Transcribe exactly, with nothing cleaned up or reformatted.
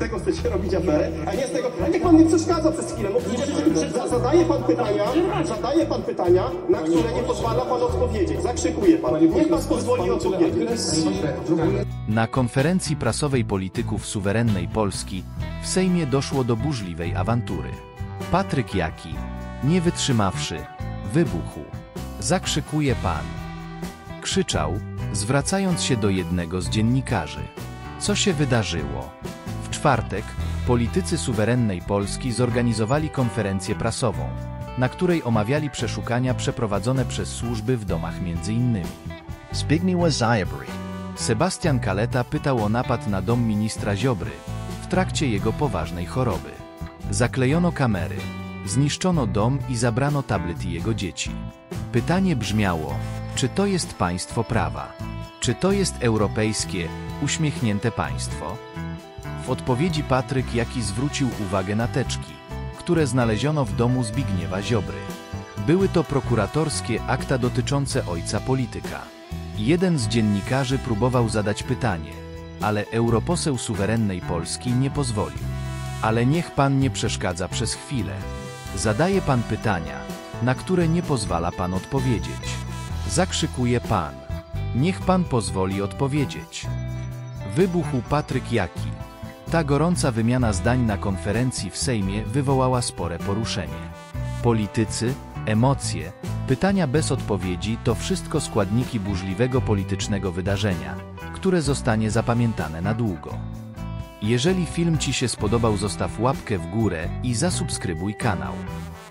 tego chcecie robić aferę, a nie z tego, a niech pan nie przeszkadza przez chwilę. No, zadaje pan pytania, zadaje pan pytania, na które nie pozwala pan odpowiedzieć. Zakrzykuje pan. Niech pan pozwoli odpowiedzieć. Na konferencji prasowej polityków suwerennej Polski w Sejmie doszło do burzliwej awantury. Patryk Jaki, nie wytrzymawszy, wybuchł. Zakrzykuje pan. Krzyczał, zwracając się do jednego z dziennikarzy. Co się wydarzyło? W czwartek politycy suwerennej Polski zorganizowali konferencję prasową, na której omawiali przeszukania przeprowadzone przez służby w domach między innymi Zbigniewa Ziobry. Sebastian Kaleta pytał o napad na dom ministra Ziobry w trakcie jego poważnej choroby. Zaklejono kamery, zniszczono dom i zabrano tablety jego dzieci. Pytanie brzmiało, czy to jest państwo prawa? Czy to jest europejskie, uśmiechnięte państwo? W odpowiedzi Patryk Jaki zwrócił uwagę na teczki, które znaleziono w domu Zbigniewa Ziobry. Były to prokuratorskie akta dotyczące ojca polityka. Jeden z dziennikarzy próbował zadać pytanie, ale europoseł suwerennej Polski nie pozwolił. Ale niech pan nie przeszkadza przez chwilę. Zadaje pan pytania, na które nie pozwala pan odpowiedzieć. Zakrzykuje pan. Niech pan pozwoli odpowiedzieć. Wybuchł Patryk Jaki. Ta gorąca wymiana zdań na konferencji w Sejmie wywołała spore poruszenie. Politycy, emocje, pytania bez odpowiedzi to wszystko składniki burzliwego politycznego wydarzenia, które zostanie zapamiętane na długo. Jeżeli film ci się spodobał, zostaw łapkę w górę i zasubskrybuj kanał.